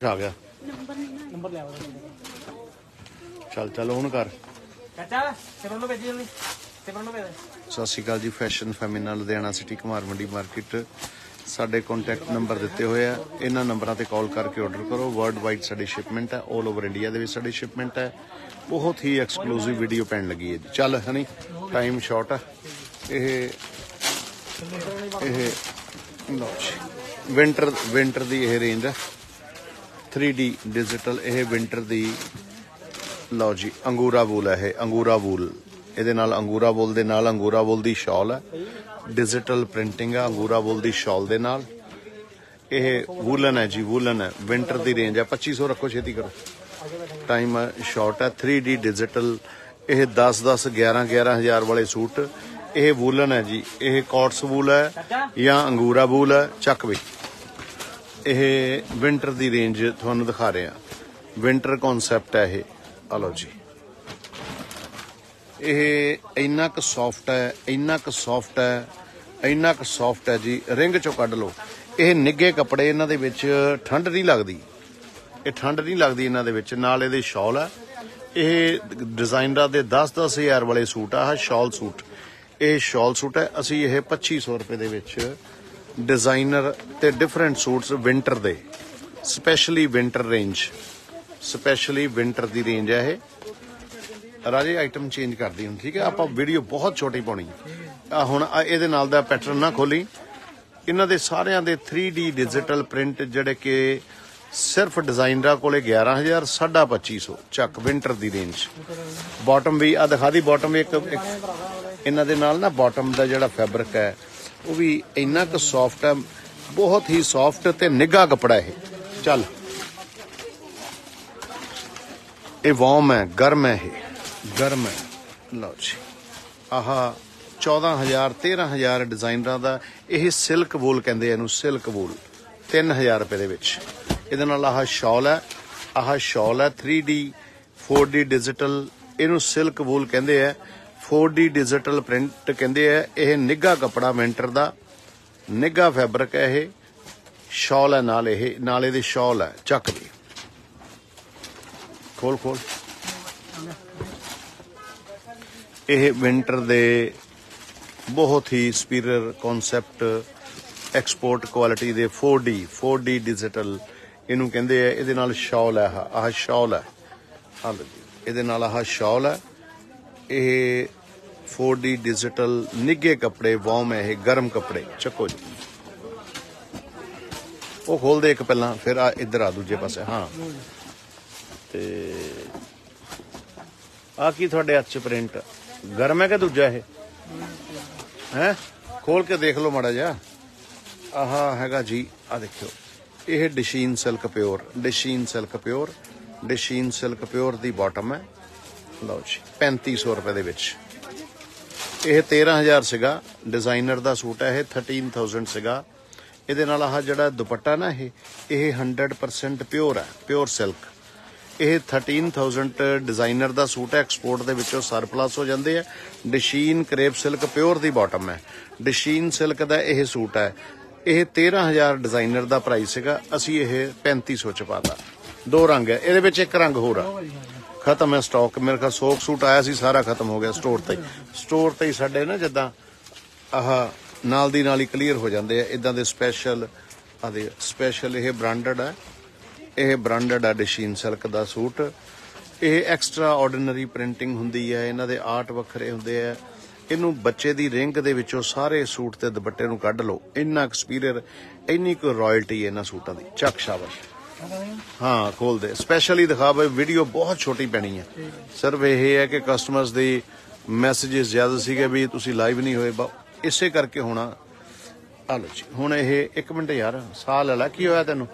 आ गया चल चल हुण कर सत श्री अकाल ji. Fashion Femina Ludhiana city Kumar Mandi market साडे कॉन्टैक्ट नंबर दिते हुए हैं। इन्हां नंबरां ते कॉल करके ऑर्डर करो। वर्ल्ड वाइड साडी शिपमेंट है, ऑल ओवर इंडिया दे विच साडी शिपमेंट है। बहुत ही एक्सक्लूसिव वीडियो पैन लगी है। चल हनी टाइम शॉर्ट है। विंटर दी यह रेंज है 3D डिजिटल। यह विंटर दी लो जी अंगूरा वूल है। यह अंगूरा वूल ये अंगूरा वूल दे नाल अंगूरा वूल दी शॉल है। डिजिटल प्रिंटिंग है अंगूरा वूल दी शॉल दे नाल। यह वूलन है जी, वूलन है। विंटर दी रेंज है 2500 रखो छेती करो। टाइम शॉर्ट है 3D डिजिटल। यह 10-10 11-11 हज़ार वाले सूट। यह वूलन है जी। यह कॉट्स वूल है या अंगूरा वूल है। चक भी यह विंटर दी रेंज तुहानू दिखा रहे हैं। विंटर कॉन्सैप्ट है यह। आलो जी यह इन्ना क सॉफ्ट है, इन्ना क सॉफ्ट है, इन्ना क सॉफ्ट है जी। रिंग चो कढ़ लो। यह निगे कपड़े इन्हां दे विच ठंड नहीं लगती। ये ठंड नहीं लगती इन्हां दे विच। नाल इहदे शॉल है। यह डिजाइनर दे 10-10 हज़ार वाले सूट आ शॉल सूट। यह शॉल सूट है। असी यह 2500 रुपए दे विच डिजाइनर ते डिफरेंट सूट्स विंटर दे specially winter range specially winter दी रेंज है। यह राजे आइटम चेंज कर दी हूँ ठीक है। आप वीडियो बहुत छोटी पानी हुण इहदे नाल दा पैटर्न ना खोली। इन्हां दे सारियां दे 3D डिजिटल प्रिंट जिहड़े कि सिर्फ डिजाइनर कोले 11,000 2500 चक विंटर दी रेंज। बॉटम भी आ दिखा दी। बॉटम भी एक इन्हां दे नाल ना बॉटम दा जिहड़ा फैब्रिक है वो भी इन्ना क सॉफ्ट है। बहुत ही सॉफ्ट ते निघा कपड़ा है। चल ये वार्म है, गर्म है, ये गर्म है। लो जी आह 14,000 13,000 डिजाइनर का यह सिल्क वूल कहते हैं। सिल्क वूल 3,000 रुपए दे विच। इहदे नाल आह शॉल है। आह शॉल है 3D 4D डिजिटल। इनू सिल्क वूल कहते हैं। 4D डिजिटल प्रिंट कहते हैं। यह निघा कपड़ा विंटर का निघा फैब्रिक है। यह शॉल है नाल इहदी शॉल है। चक भी खोल खोल। यह विंटर दे बहुत ही सुपीरियर कॉन्सैप्ट एक्सपोर्ट क्वालिटी दे 4D डिजिटल इनू कहते हैं। इहदे नाल शॉल है। आह शॉल है। इहदे नाल आह शॉल है। यह 4D डिजिटल निघे कपड़े वार्म है। यह गर्म कपड़े चको जी। वो खोल दे एक पहला फिर इधर आ दूजे पासे। हाँ आ की थोड़े हथ च प्रिंट गर्म है कि दूजा है खोल के देख लो माड़ा जा। आह हैगा जी आ देखियो यह डिशीन सिल्क प्योर डिशीन सिल्क प्योर डिशीन सिल्क प्योर दी बॉटम है। लो जी 3500 रुपए दे विच। यह 13,000 सीगा। डिजाइनर दा सूट है। यह 13,000 सीगा। इहदे नाल आह जिहड़ा दुपट्टा ना यह 100% प्योर है, प्योर सिल्क। यह 13,000 डिजाइनर का सूट है। एक्सपोर्ट के विचों सरप्लस हो जाते हैं। डिशीन क्रेप सिल्क प्योर की बॉटम है। डिशीन सिल्क का यह सूट है। यह 13,000 डिजाइनर का प्राइस है। असी यह 3500 च पाता। 2 रंग है ये एक रंग होर खत्म है स्टॉक। मेरे ख्याल 100 सूट आया सी सारा खत्म हो गया स्टोर ते ही साडे ना जिद्दां आह नाल दी नाल ही क्लीयर हो जाते हैं। इदां दे स्पैशल स्पैशल यह ब्रांडेड है। यह ब्रांडेड है डिशीन सिल्क का सूट। यह एक्सट्रा ऑर्डिनरी प्रिंटिंग हुंदी है। इन्हां दे आर्ट वखरे हुंदे है। इनू बच्चे दी रिंग दे विचों सारे सूट ते दुपट्टे नू कढ लो। इन्ना एक्सपीरियर इन्नी कोई रॉयल्टी है इन्हां सूटां दी। चक शाबाश। हाँ खोल दे स्पैशली दिखा भाई। वीडियो बहुत छोटी पैनी है। सिर्फ यह है कि कस्टमर्स दी मैसेजेस ज्यादा सीगे भी तुसी लाइव नहीं होए इसे करके होना। हलो जी हुण यह 1 मिनट यार साह ले ला की होया तैनू।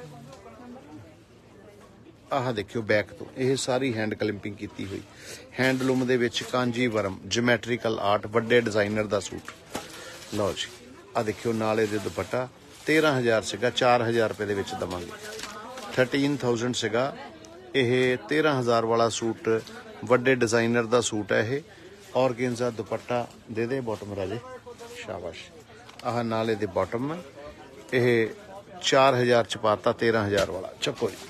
आह देखियो बैक तो यह सारी हैंड क्लिपिंग की हुई हैंडलूम दे विच कांजीवरम जियोमैट्रिकल आर्ट वड्डे डिजाइनर दा सूट। लो जी आ देखियो नाल इहदे दुपट्टा 13,000 सीगा 4,000 रुपए दे विच दवांगे। 13,000 सीगा। यह 13,000 वाला सूट वड्डे डिजाइनर दा सूट है। यह ऑर्गेन्जा दुपट्टा दे दे बॉटम राजे शाबाश। आह नाल इहदे बॉटम यह 4000 च पाता 13000 वाला चक्को जी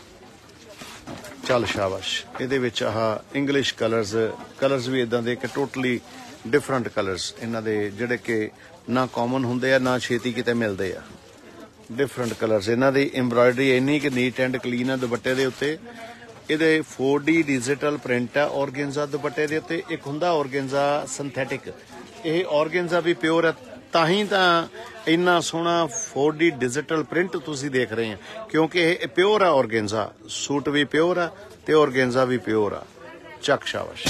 चल शाबाश ਇਹਦੇ ਵਿੱਚ ਆਹ ਇੰਗਲਿਸ਼ ਕਲਰਸ ਵੀ ਇਦਾਂ ਦੇ ਕਿ ਟੋਟਲੀ ਡਿਫਰੈਂਟ ਕਲਰਸ ਇਹਨਾਂ ਦੇ ਜਿਹੜੇ ਕਿ ਨਾ ਕਾਮਨ ਹੁੰਦੇ ਆ ਨਾ ਛੇਤੀ ਕਿਤੇ ਮਿਲਦੇ ਆ ਡਿਫਰੈਂਟ ਕਲਰਸ ਇਹਨਾਂ ਦੀ ਐਮਬਰਾਇਡਰੀ ਇੰਨੀ ਕਿ ਨੀਟ ਐਂਡ ਕਲੀਨ ਆ ਦੁਪੱਟੇ ਦੇ ਉੱਤੇ ਇਹਦੇ 4D ਡਿਜੀਟਲ ਪ੍ਰਿੰਟ ਆ ਔਰਗੈਂਜ਼ਾ ਦੁਪੱਟੇ ਦੇ ਉੱਤੇ ਇੱਕ ਹੁੰਦਾ ਔਰਗੈਂਜ਼ਾ ਸਿੰਥੈਟਿਕ ਇਹ ਔਰਗੈਂਜ਼ਾ ਵੀ ਪਿਓਰ ਹੈ ਤਾਂ ਹੀ ਤਾਂ ਇੰਨਾ ਸੋਹਣਾ 4D ਡਿਜੀਟਲ ਪ੍ਰਿੰਟ ਤੁਸੀਂ ਦੇਖ ਰਹੇ ਆ ਕਿਉਂਕਿ ਇਹ ਪਿਓਰ ਆ ਔਰਗੈਂਜ਼ਾ ਸੂਟ ਵੀ ਪਿਓਰ ਆ ਤੇ ਔਰਗੈਂਜ਼ਾ ਵੀ ਪਿਓਰ ਆ ਚੱਕ ਸ਼ਾਬਾਸ਼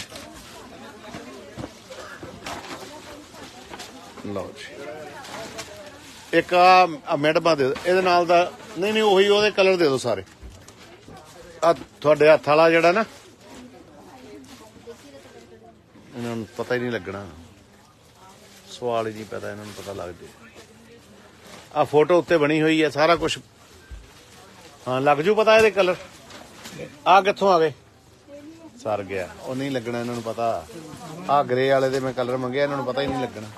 ਲਓ ਜੀ ਇੱਕ ਆ ਮੈਡਮਾਂ ਦੇ ਇਹਦੇ ਨਾਲ ਦਾ ਨਹੀਂ ਉਹੀ ਉਹਦੇ ਕਲਰ ਦੇ ਦਿਓ ਸਾਰੇ ਆ ਤੁਹਾਡੇ ਹੱਥ ਵਾਲਾ ਜਿਹੜਾ ਨਾ ਇਹਨਾਂ ਨੂੰ ਪਤਾ ਹੀ ਨਹੀਂ ਲੱਗਣਾ ਸਵਾਲ ਹੀ ਨਹੀਂ ਪਤਾ ਇਹਨਾਂ ਨੂੰ ਪਤਾ ਲੱਗ ਜੇ ਆ ਫੋਟੋ ਉੱਤੇ ਬਣੀ ਹੋਈ ਹੈ ਸਾਰਾ ਕੁਝ ਹਾਂ ਲੱਗ ਜੂ ਪਤਾ ਇਹਦੇ ਕਲਰ ਆ ਕਿੱਥੋਂ ਆ ਗਏ ਸਰ ਗਿਆ ਉਹ ਨਹੀਂ ਲੱਗਣਾ ਇਹਨਾਂ ਨੂੰ ਪਤਾ ਆ ਗ੍ਰੇ ਵਾਲੇ ਦੇ ਮੈਂ ਕਲਰ ਮੰਗਿਆ ਇਹਨਾਂ ਨੂੰ ਪਤਾ ਹੀ ਨਹੀਂ ਲੱਗਣਾ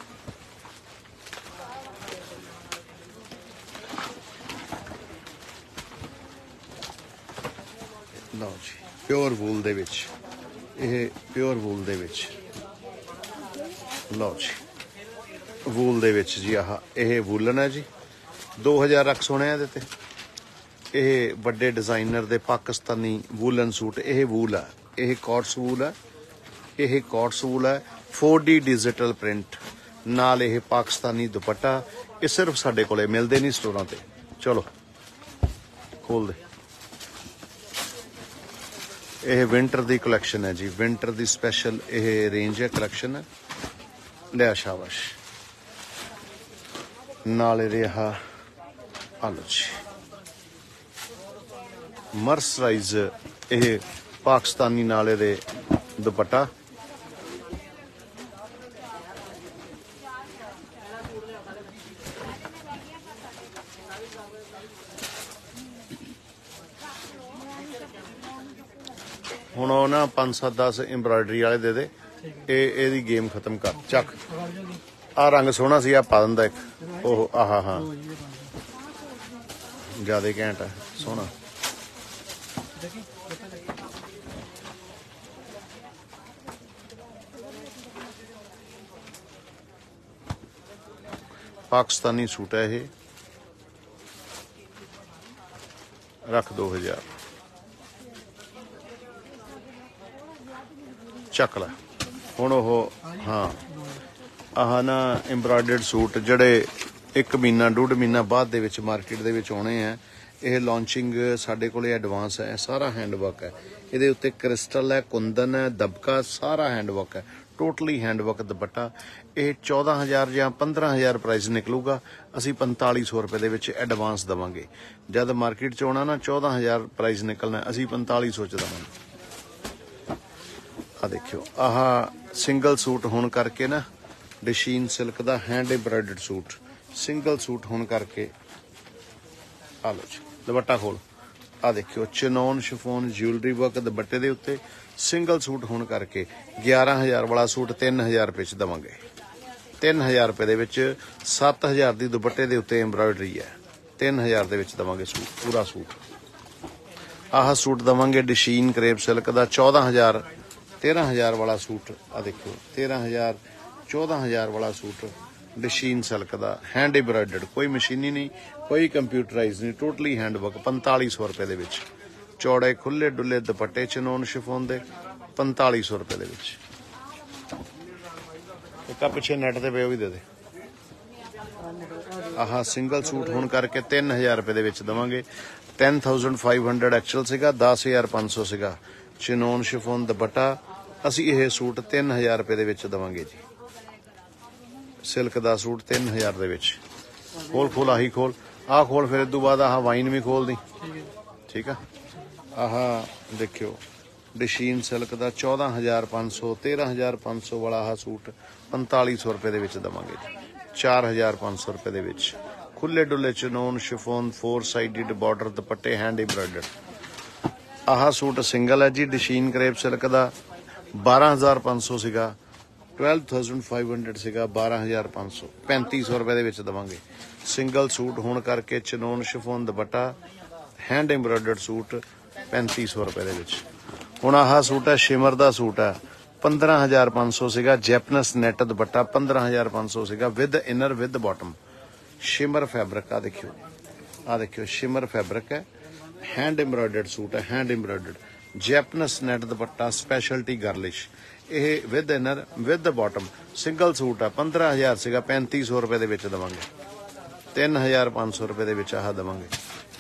ਲਓ ਜੀ ਪਿਓਰ ਵੂਲ ਦੇ ਵਿੱਚ ਇਹ ਪਿਓਰ ਵੂਲ ਦੇ ਵਿੱਚ ਲਓ ਜੀ ਵੂਲ ਦੇ ਵਿੱਚ ਜੀ ਆਹ ਇਹ ਵੂਲਨ ਹੈ ਜੀ 2000 ਰੱਖ ਸੋਹਣੇ ਇਹਦੇ ਤੇ ਇਹ ਵੱਡੇ ਡਿਜ਼ਾਈਨਰ ਦੇ ਪਾਕਿਸਤਾਨੀ ਵੂਲਨ ਸੂਟ ਇਹ ਵੂਲ ਹੈ ਇਹ ਕੋਟਸ ਵੂਲ ਹੈ ਇਹ ਕੋਟਸ ਵੂਲ ਹੈ 4D ਡਿਜੀਟਲ ਪ੍ਰਿੰਟ ਨਾਲ ਇਹ ਪਾਕਿਸਤਾਨੀ ਦੁਪੱਟਾ ਇਹ ਸਿਰਫ ਸਾਡੇ ਕੋਲੇ ਮਿਲਦੇ ਨਹੀਂ ਸਟੋਰਾਂ ਤੇ ਚਲੋ ਖੋਲ ਦੇ ਇਹ ਵਿੰਟਰ ਦੀ ਕਲੈਕਸ਼ਨ ਹੈ ਜੀ ਵਿੰਟਰ ਦੀ ਸਪੈਸ਼ਲ ਇਹ ਰੇਂਜ ਹੈ ਕਲੈਕਸ਼ਨ ਹੈ ਲਿਆ ਸ਼ਾਬਾਸ਼ ਨਾਲ ਇਹ ਰਿਹਾ ਆਲੋ ਜੀ ਮਰਸਰਾਈਜ਼ ਇਹ ਪਾਕਿਸਤਾਨੀ ਨਾਲੇ ਦੇ ਦੁਪੱਟਾ ਹੁਣ ਉਹ ਨਾ 5-7-10 ਐਮਬਰਾਇਡਰੀ ਵਾਲੇ ਦੇ ਦੇ ਇਹਦੀ ਗੇਮ ਖਤਮ ਕਰ ਚੱਕ ਆ ਰੰਗ ਸੋਹਣਾ ਸੀ ਆ ਪਾ ਦਿੰਦਾ ਇੱਕ ਉਹ ਆਹਾ ਹਾਂ ਜਿਆਦਾ ਘੈਂਟ ਹੈ ਸੋਹਣਾ ਪਾਕਿਸਤਾਨੀ ਸੂਟ ਹੈ ਇਹ ਰੱਖ 2000 ਚੱਕ ਲੈ ਹੁਣ ਉਹ ਹਾਂ ਆਹ ਨਾ ਐਮਬਰਾਇਡਰਡ ਸੂਟ ਜਿਹੜੇ 1 ਮਹੀਨਾ 1.5 ਮਹੀਨਾ ਬਾਅਦ ਦੇ ਵਿੱਚ ਮਾਰਕੀਟ ਦੇ ਵਿੱਚ ਆਉਣੇ ਆ ਇਹ ਲਾਂਚਿੰਗ ਸਾਡੇ ਕੋਲੇ ਐਡਵਾਂਸ ਹੈ ਸਾਰਾ ਹੈਂਡਵਰਕ ਹੈ ਇਹਦੇ ਉੱਤੇ ਕ੍ਰਿਸਟਲ ਹੈ ਕੁੰਦਨ ਹੈ ਦਬਕਾ ਸਾਰਾ ਹੈਂਡਵਰਕ ਹੈ ਟੋਟਲੀ ਹੈਂਡਵਰਕ ਦੁਪੱਟਾ ਇਹ 14000 ਜਾਂ 15000 ਪ੍ਰਾਈਸ ਨਿਕਲੂਗਾ ਅਸੀਂ 4500 ਰੁਪਏ ਦੇ ਵਿੱਚ ਐਡਵਾਂਸ ਦੇਵਾਂਗੇ ਜਦ ਮਾਰਕੀਟ ਚ ਆਉਣਾ ਨਾ 14000 ਪ੍ਰਾਈਸ ਨਿਕਲਣਾ ਅਸੀਂ 4500 ਚ ਦੇਵਾਂਗੇ ਆ ਦੇਖਿਓ ਆਹ ਸਿੰਗਲ ਸੂਟ ਹੋਣ ਕਰਕੇ ਨਾ ਡਿਸ਼ੀਨ ਸਿਲਕ ਦਾ hand embroidered suit single suit ਹੋਣ ਕਰਕੇ ਆ ਲਓ ਜੀ ਦੁਪੱਟਾ ਖੋਲ ਆ ਦੇਖਿਓ ਚਨੋਨ ਸ਼ਿਫੋਨ ਜਿਊਲਰੀ ਵਰਕ ਦੁਪੱਟੇ ਦੇ ਉੱਤੇ ਸਿੰਗਲ ਸੂਟ ਹੋਣ ਕਰਕੇ 11000 ਵਾਲਾ ਸੂਟ 3000 ਰੁਪਏ ਚ ਦੇਵਾਂਗੇ 3000 ਰੁਪਏ ਦੇ ਵਿੱਚ 7000 ਦੀ ਦੁਪੱਟੇ ਦੇ ਉੱਤੇ ਐਮਬਰਾਇਡਰੀ ਹੈ 3000 ਦੇ ਵਿੱਚ ਦੇਵਾਂਗੇ ਸੂਟ ਪੂਰਾ ਸੂਟ ਆਹ ਸੂਟ ਦੇਵਾਂਗੇ ਡਿਸ਼ੀਨ ਕਰੇਪ ਸਿਲਕ ਦਾ 14000 ਵਾਲਾ ਸੂਟ ਆ ਦੇਖੋ 13000 14000 ਵਾਲਾ ਸੂਟ ਡਿਸ਼ੀਨ ਸਿਲਕ ਦਾ ਹੈਂਡ ਐਮਬਰਾਇਡਰਡ ਕੋਈ ਮਸ਼ੀਨੀ ਨਹੀਂ ਕੋਈ ਕੰਪਿਊਟਰਾਈਜ਼ ਨਹੀਂ ਟੋਟਲੀ ਹੈਂਡਵਰਕ 4500 ਰੁਪਏ ਦੇ ਵਿੱਚ ਚੌੜੇ ਖੁੱਲੇ ਡੁੱਲੇ ਦੁਪੱਟੇ ਚਨੋਨ ਸ਼ਿਫੋਨ ਦੇ 4500 ਰੁਪਏ ਦੇ ਵਿੱਚ ਇੱਕ ਆ ਪਿੱਛੇ ਨੈਟ ਤੇ ਪਏ ਉਹ ਵੀ ਦੇ ਦੇ ਆਹ ਸਿੰਗਲ ਸੂਟ ਹੋਣ ਕਰਕੇ 3000 ਰੁਪਏ ਦੇ ਵਿੱਚ ਦੇਵਾਂਗੇ 10500 ਐਕਚੁਅਲ ਸੀਗਾ 10500 ਸੀਗਾ ਚਨੋਨ ਸ਼ਿਫੋਨ ਦੁਪੱਟਾ ਅਸੀਂ ਇਹ ਸੂਟ 3000 ਰੁਪਏ ਦੇ ਵਿੱਚ ਦੇਵਾਂਗੇ ਜੀ ਸਿਲਕ ਦਾ ਸੂਟ 3000 ਦੇ ਵਿੱਚ ਖੋਲ ਆਹੀ ਖੋਲ ਆਹ ਖੋਲ ਫਿਰ ਇਸ ਤੋਂ ਬਾਅਦ ਆਹ ਵਾਈਨ ਵੀ ਖੋਲ ਦੀ ਠੀਕ ਆ ਆਹ ਦੇਖਿਓ ਡਿਸ਼ੀਨ ਸਿਲਕ ਦਾ 14500 13500 ਵਾਲਾ ਆਹ ਸੂਟ 4500 ਰੁਪਏ ਦੇ ਵਿੱਚ ਦੇਵਾਂਗੇ ਜੀ 4500 ਰੁਪਏ ਦੇ ਵਿੱਚ ਖੁੱਲੇ ਡੁੱਲੇ ਚਨੋਨ ਸ਼ਿਫੋਨ 4 ਸਾਈਡਡ ਬਾਰਡਰ ਦੁਪੱਟੇ ਹੈਂਡ ਐਮਬਰਾਇਡਰਡ ਆਹ ਸੂਟ ਸਿੰਗਲ ਹੈ ਜੀ ਡਿਸ਼ੀਨ ਕਰੇਪ ਸਿਲਕ ਦਾ 12500 ਸੀਗਾ 12,500 ਸੀਗਾ 12,500 3500 ਰੁਪਏ ਦੇ ਵਿੱਚ ਦੇਵਾਂਗੇ। ਸਿੰਗਲ ਸੂਟ ਹੋਣ ਕਰਕੇ ਚਨੋਨ ਸ਼ਿਫੋਨ ਦੁਪੱਟਾ हैंड एम्ब्रॉयडर्ड सूट 3500 रुपए ਦੇ ਵਿੱਚ। ਹੁਣ ਆਹ ਸੂਟ ਹੈ ਸ਼ਿਮਰ ਦਾ ਸੂਟ ਹੈ 15,500 ਸੀਗਾ। ਜੈਪਨਸ ਨੈਟ ਦੁਪੱਟਾ 15,500 ਸੀਗਾ with inner with bottom. Shimmer fabric ਆ ਦੇਖਿਓ ਸ਼ਿਮਰ ਫੈਬਰਿਕ ਹੈ। हैंड एम्ब्रॉयडर्ड सूट है हैंड एम्ब्रॉयडर्ड जैपनस नेट दुपट्टा स्पैशलिटी गर्लिश। ਇਹ with inner with bottom single suit ਆ 15,000 ਸੀਗਾ 3500 ਰੁਪਏ ਦੇ ਵਿੱਚ ਦੇਵਾਂਗੇ। 3,500 ਰੁਪਏ ਦੇ ਵਿੱਚ ਆਹ ਦੇਵਾਂਗੇ।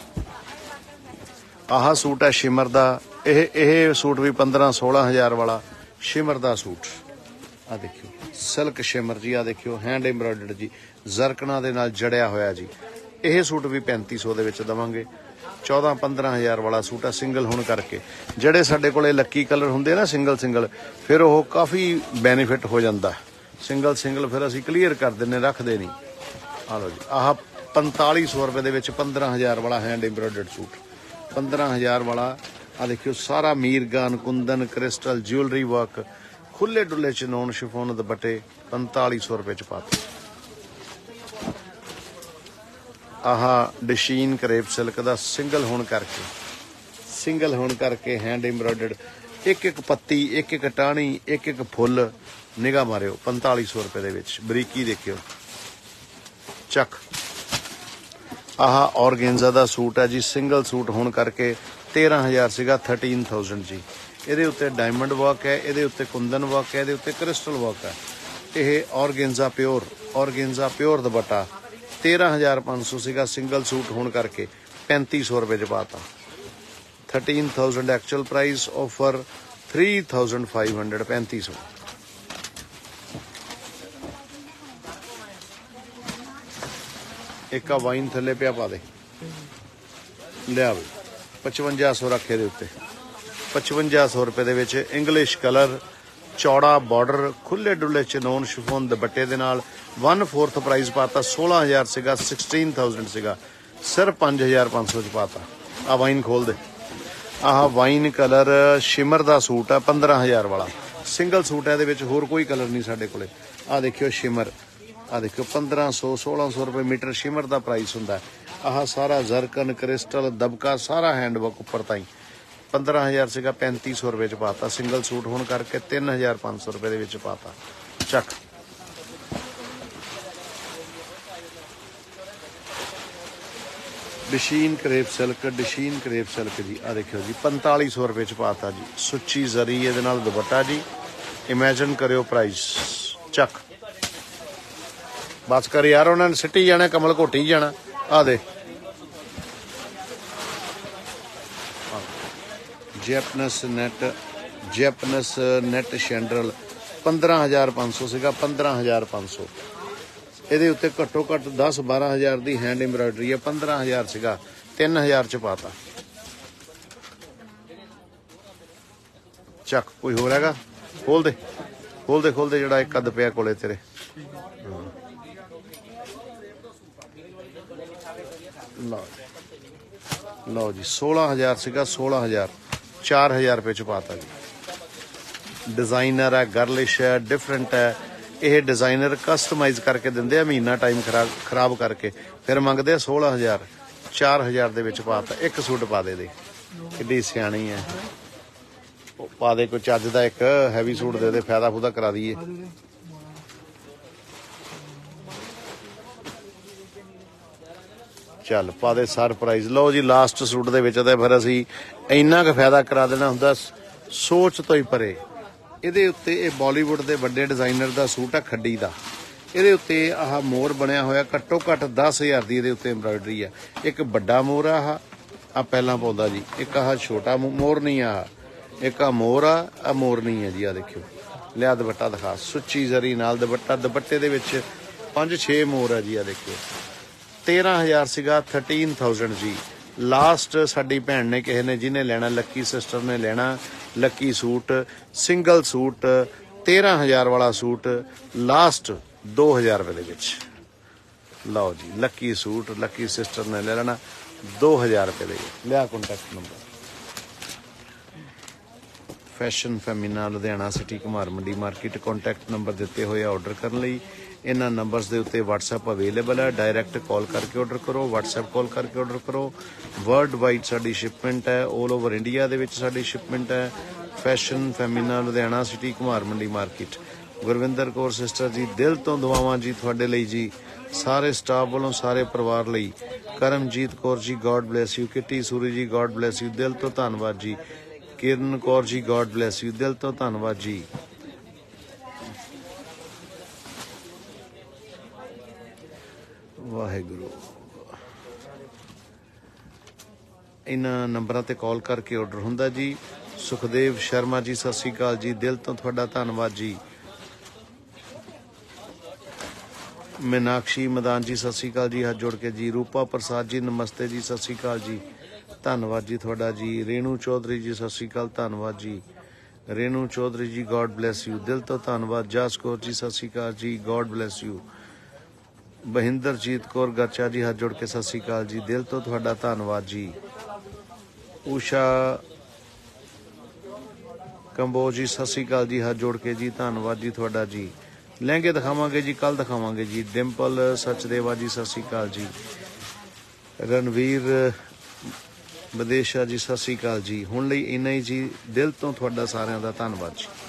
ਆਹ ਸੂਟ ਹੈ ਸ਼ਿਮਰ ਦਾ। ਇਹ ਸੂਟ ਵੀ 15-16,000 ਵਾਲਾ ਸ਼ਿਮਰ ਦਾ ਸੂਟ। ਆ ਦੇਖਿਓ ਸਿਲਕ ਸ਼ਿਮਰ ਜੀ। ਆ ਦੇਖਿਓ ਹੈਂਡ ਐਮਬਰਾਇਡਰਡ ਜੀ ਜ਼ਰਕਣਾ ਦੇ ਨਾਲ ਜੜਿਆ ਹੋਇਆ ਜੀ। ਇਹ ਸੂਟ ਵੀ 3500 ਦੇ ਵਿੱਚ ਦੇਵਾਂਗੇ। 14-15,000 ਵਾਲਾ ਸੂਟ ਆ ਸਿੰਗਲ ਹੋਣ ਕਰਕੇ। ਜਿਹੜੇ ਸਾਡੇ ਕੋਲੇ ਲੱਕੀ ਕਲਰ ਹੁੰਦੇ ਨਾ ਸਿੰਗਲ ਫਿਰ ਉਹ ਕਾਫੀ ਬੈਨੀਫਿਟ ਹੋ ਜਾਂਦਾ। ਸਿੰਗਲ ਫਿਰ ਅਸੀਂ ਕਲੀਅਰ ਕਰ ਦਿੰਨੇ ਰੱਖਦੇ ਨਹੀਂ। ਆ ਲਓ ਜੀ ਆਹ 4500 ਰੁਪਏ ਦੇ ਵਿੱਚ 15,000 ਵਾਲਾ ਹੈਂਡ ਐਮਬਰਾਇਡਰਡ ਸੂਟ 15,000 ਵਾਲਾ। ਆ ਦੇਖਿਓ ਸਾਰਾ ਮੀਰਗਾਨ ਕੁੰਦਨ ਕ੍ਰਿਸਟਲ ਜਿਊਲਰੀ ਵਰਕ ਖੁੱਲੇ ਡੁੱਲੇ ਚ ਨੋਨ ਸ਼ਿਫੋਨ ਦੁਪੱਟੇ 4500 ਰੁਪਏ ਚ ਪਾਤੇ। ਆਹ ਡਿਸ਼ੀਨ ਕਰੇਪ ਸਿਲਕ ਦਾ ਸਿੰਗਲ ਹੋਣ ਕਰਕੇ ਹੈਂਡ ਐਮਬਰਾਇਡਰਡ ਇੱਕ ਪੱਤੀ ਇੱਕ ਟਾਹਣੀ ਇੱਕ ਫੁੱਲ ਨਿਗਾਹ ਮਾਰਿਓ 4500 ਰੁਪਏ ਦੇ ਵਿੱਚ। ਬਰੀਕੀ ਦੇਖਿਓ ਚੱਕ। ਆਹ ਔਰਗੇਂਜ਼ਾ ਦਾ ਸੂਟ ਹੈ ਜੀ ਸਿੰਗਲ ਸੂਟ ਹੋਣ ਕਰਕੇ 13,000 ਸੀਗਾ 13,000 ਜੀ। ਇਹਦੇ ਉੱਤੇ ਡਾਇਮੰਡ ਵਰਕ ਹੈ, ਇਹਦੇ ਉੱਤੇ ਕੁੰਦਨ ਵਰਕ ਹੈ, ਇਹਦੇ ਉੱਤੇ ਕ੍ਰਿਸਟਲ ਵਰਕ ਹੈ। ਇਹ ਔਰਗੇਂਜ਼ਾ ਪਿਓਰ ਦੁਪੱਟਾ 13,500 ਸੀਗਾ ਸਿੰਗਲ ਸੂਟ ਹੋਣ ਕਰਕੇ 3500 ਰੁਪਏ ਚ ਪਾਤਾ। 13,000 ਐਕਚੁਅਲ ਪ੍ਰਾਈਸ ਆਫਰ 3,500 3500। ਇੱਕ ਆ ਵਾਈਨ ਥੱਲੇ ਪਿਆ ਪਾ ਦੇ ਲਿਆ ਬਈ 5500 ਰੱਖੇ ਦੇ ਉੱਤੇ 5500 ਰੁਪਏ ਦੇ ਵਿੱਚ ਇੰਗਲਿਸ਼ ਕਲਰ ਚੌੜਾ ਬਾਰਡਰ ਖੁੱਲੇ ਡੁੱਲੇ ਚਨੋਨ ਸ਼ਿਫੋਨ ਦੁਪੱਟੇ ਦੇ ਨਾਲ 1/4 ਪ੍ਰਾਈਸ ਪਾਤਾ। 16,000 ਸੀਗਾ 16,000 ਸੀਗਾ ਸਿਰਫ 5,500 ਚ ਪਾਤਾ। ਆ ਵਾਈਨ ਖੋਲ ਦੇ। ਆਹ ਵਾਈਨ ਕਲਰ ਸ਼ਿਮਰ ਦਾ ਸੂਟ ਆ 15,000 ਵਾਲਾ ਸਿੰਗਲ ਸੂਟ ਹੈ। ਇਹਦੇ ਵਿੱਚ ਹੋਰ ਕੋਈ ਕਲਰ ਨਹੀਂ ਸਾਡੇ ਕੋਲੇ। ਆ ਦੇਖਿਓ ਸ਼ਿਮਰ। ਆ ਦੇਖਿਓ 1500-1600 ਰੁਪਏ ਮੀਟਰ ਸ਼ਿਮਰ ਦਾ ਪ੍ਰਾਈਸ ਹੁੰਦਾ। ਆਹ ਸਾਰਾ ਜ਼ਰਕਨ ਕ੍ਰਿਸਟਲ ਦਬਕਾ ਸਾਰਾ ਹੈਂਡਵਰਕ ਉੱਪਰ ਤਾਈਂ 15,000 ਸੀਗਾ 3500 ਰੁਪਏ ਚ ਪਾਤਾ। ਸਿੰਗਲ ਸੂਟ ਹੋਣ ਕਰਕੇ 3,500 ਰੁਪਏ ਦੇ ਵਿੱਚ ਪਾਤਾ। ਚੱਕ। ਡਿਸ਼ੀਨ ਕਰੇਪ ਸਿਲਕ ਜੀ। ਆ ਦੇਖਿਓ ਜੀ 4500 ਰੁਪਏ ਚ ਪਾਤਾ ਜੀ। ਸੁੱਚੀ ਜ਼ਰੀ ਇਹਦੇ ਨਾਲ ਦੁਪੱਟਾ ਜੀ। ਇਮੇਜਿਨ ਕਰਿਓ ਪ੍ਰਾਈਸ। ਚੱਕ ਬਸ ਕਰ ਯਾਰ ਉਹਨਾਂ ਨੇ ਸਿੱਟੀ ਜਾਣਾ ਕਮਲ ਘੋਟੀ ਜਾਣਾ। ਆ ਦੇ ਜੈਪਨਸ ਨੈਟ ਸ਼ੈਂਡਰਲ 15,500 ਸੀਗਾ 15,500। ਇਹਦੇ ਉੱਤੇ ਘੱਟੋ ਘੱਟ 10-12,000 ਦੀ ਹੈਂਡ ਐਮਬਰਾਇਡਰੀ ਹੈ। 15,000 ਸੀਗਾ 3,000 ਚ ਪਾਤਾ। ਚੱਕ। ਕੋਈ ਹੋਰ ਹੈਗਾ? ਖੋਲ ਦੇ ਜਿਹੜਾ ਇੱਕ ਅੱਧ ਪਿਆ ਕੋਲੇ ਤੇਰੇ। ਲਓ ਜੀ 16,000 ਸੀਗਾ 16,000 4,000 ਰੁਪਏ ਚ ਪਾਤਾ ਜੀ। ਡਿਜ਼ਾਈਨਰ ਹੈ ਗਰਲਿਸ਼ ਹੈ ਡਿਫਰੈਂਟ ਹੈ। ਇਹ ਡਿਜ਼ਾਈਨਰ ਕਸਟਮਾਈਜ਼ ਕਰਕੇ ਦਿੰਦੇ ਆ ਮਹੀਨਾ ਟਾਈਮ ਖਰਾਬ ਕਰਕੇ ਫਿਰ ਮੰਗਦੇ ਆ 16,000 4,000 ਦੇ ਵਿੱਚ ਪਾਤਾ। ਇੱਕ ਸੂਟ ਪਾ ਦੇ ਕਿੱਡੀ ਸਿਆਣੀ ਹੈ। ਪਾ ਦੇ ਕੋਈ ਚੱਜ ਦਾ ਇੱਕ ਹੈਵੀ ਸੂਟ ਦੇ ਫਾਇਦਾ ਫੂਦਾ ਕਰਾ ਦਈਏ। ਚੱਲ ਪਾ ਦੇ ਸਰਪ੍ਰਾਈਜ਼। ਲਓ ਜੀ ਲਾਸਟ ਸੂਟ ਦੇ ਵਿੱਚ ਤੇ ਫਿਰ ਅਸੀਂ ਇੰਨਾ ਕੁ ਫਾਇਦਾ ਕਰਾ ਦੇਣਾ ਹੁੰਦਾ ਸੋਚ ਤੋਂ ਹੀ ਪਰੇ। ਇਹਦੇ ਉੱਤੇ ਇਹ ਬਾਲੀਵੁੱਡ ਦੇ ਵੱਡੇ ਡਿਜ਼ਾਈਨਰ ਦਾ ਸੂਟ ਆ ਖੱਡੀ ਦਾ। ਇਹਦੇ ਉੱਤੇ ਆਹ ਮੋਰ ਬਣਿਆ ਹੋਇਆ ਘੱਟੋ ਘੱਟ 10,000 ਦੀ ਇਹਦੇ ਉੱਤੇ ਐਮਬਰਾਇਡਰੀ ਆ। ਇੱਕ ਵੱਡਾ ਮੋਰ ਆ ਪਹਿਲਾਂ ਪਾਉਂਦਾ ਜੀ। ਇੱਕ ਆਹ ਛੋਟਾ ਮੋਰ ਨਹੀਂ ਆ। ਇੱਕ ਆ ਮੋਰ ਆ ਮੋਰ ਨਹੀਂ ਹੈ ਜੀ। ਆ ਦੇਖਿਓ ਲਿਆ ਦੁਪੱਟਾ ਦਿਖਾ। ਸੁੱਚੀ ਜ਼ਰੀ ਨਾਲ ਦੁਪੱਟੇ ਦੇ ਵਿੱਚ 5-6 ਮੋਰ ਆ ਜੀ। ਆ ਦੇਖਿਓ 13,000 ਸੀਗਾ 13,000 ਜੀ। ਲਾਸਟ ਸਾਡੀ ਭੈਣ ਨੇ ਕਿਸੇ ਨੇ ਜਿਹਨੇ ਲੈਣਾ ਲੱਕੀ ਸਿਸਟਰ ਨੇ ਲੈਣਾ ਲੱਕੀ ਸੂਟ ਸਿੰਗਲ ਸੂਟ 13,000 ਵਾਲਾ ਸੂਟ ਲਾਸਟ 2,000 ਰੁਪਏ ਦੇ ਵਿੱਚ। ਲਓ ਜੀ ਲੱਕੀ ਸੂਟ ਲੱਕੀ ਸਿਸਟਰ ਨੇ ਲੈ ਲੈਣਾ 2,000 ਰੁਪਏ ਦੇ। ਲਿਆ contact number. Fashion Femina Ludhiana city Kumar Mandi market contact number दिते हुए ऑर्डर करने लई इन्हां नंबर्स के उत्ते WhatsApp अवेलेबल है। डायरैक्ट कॉल करके ऑर्डर करो, WhatsApp कॉल करके ऑर्डर करो। वर्ल्ड वाइड साडी शिपमेंट है, ऑल ओवर इंडिया दे विच साडी शिपमेंट है। Fashion Femina Ludhiana city Kumar Mandi market. Gurvinder Kaur sister ji दिल तो दुआवां जी तुहाडे लई जी, सारे स्टाफ वालों सारे परिवार लई। Karamjit Kaur ji God bless you. Kitty Suri ji God bless you, दिल तो धन्नवाद जी। Kiran Kaur ji God bless you, दिल तो धन्नवाद जी। वाहेगुरु। इन्हां नंबरां ते कॉल करके ऑर्डर हुंदा जी। सुखदेव शर्मा जी सत श्री अकाल जी, दिल तो तुहाडा धन्नवाद जी। मीनाक्षी मैदान जी सत श्री अकाल जी, हाथ जोड़ के जी। रूपा प्रसाद जी नमस्ते जी, सत श्री अकाल जी, धन्नवाद जी तुहाडा जी। रेणु चौधरी जी सत श्री अकाल, धन्नवाद जी। Renu Chaudhary ji God bless you, दिल तो धन्नवाद। जास कौर जी सत श्री अकाल जी, God bless you. Bahinderjit Kaur Gacha ji हाथ जोड़ के सत श्री अकाल जी, दिल तो तुहाडा धन्नवाद जी। उषा कंबोज जी सत श्री अकाल जी, हाथ जोड़ के जी, धन्नवाद जी तुहाडा जी। लहंगे दिखावांगे जी, कल दिखावांगे जी। डिंपल सचदेवा जी सत श्री अकाल जी। रणवीर विदेशा जी सत श्री अकाल जी। हुण लई इन्ना ही जी, दिल तो तुहाडा सारिआं दा धन्नवाद जी।